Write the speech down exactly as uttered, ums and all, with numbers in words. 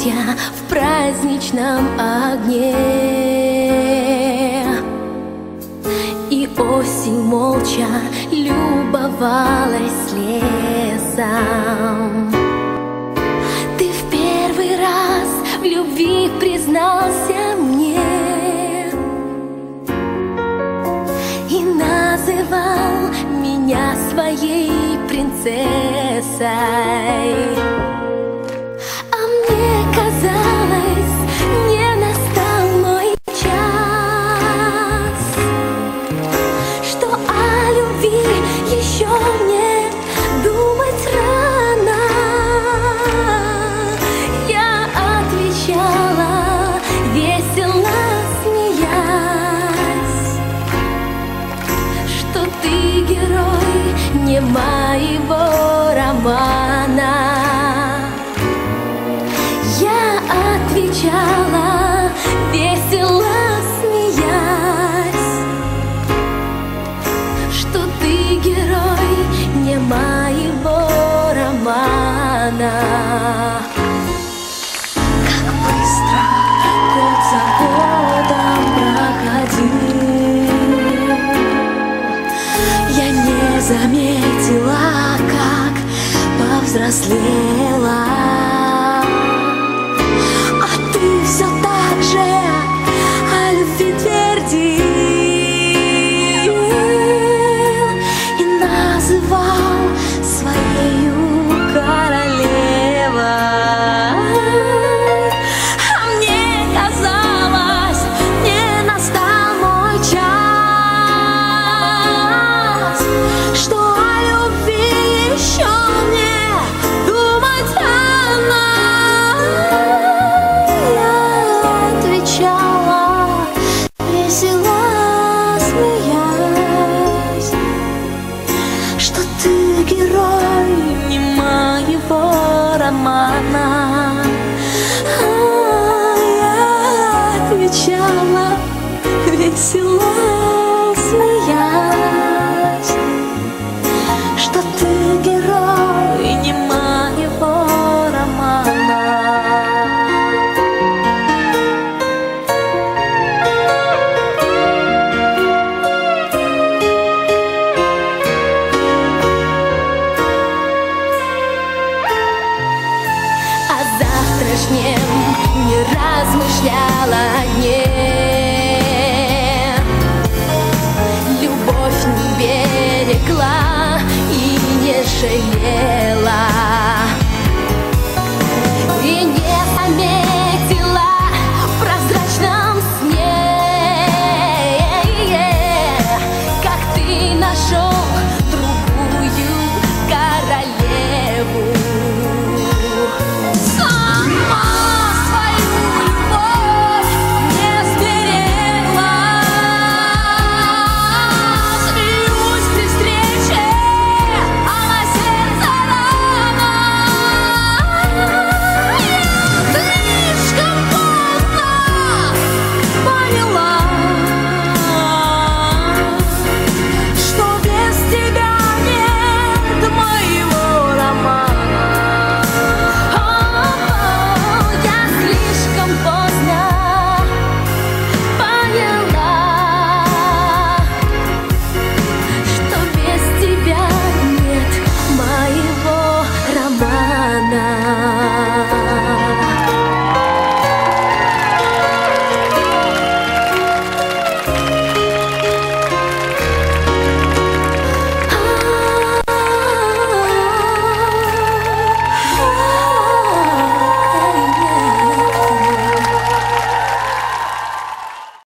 счастья в праздничном огне. И осень молча любовалась лесом. Ты в первый раз в любви признался мне и называл меня своей принцессой. А мне казалось, не настал мой час, что о любви еще мне думать рано. Я отвечала, весело смеясь, что ты герой не моего романа. Я отвечала, весело смеясь, что ты герой не моего романа. Как быстро год за годом проходил, я не заметила, как повзрослела. А ты все так же о любви твердил и называл своею королевой. А мне казалось, не настал мой час, что о любви еще мне думать рано. Я отвечала, весело смеясь, что ты герой не моего романа. А я отвечала, весело смеясь, что ты герой не моего романа. О завтрашнем не размышляла дне. Любовь не берегла и не жалела.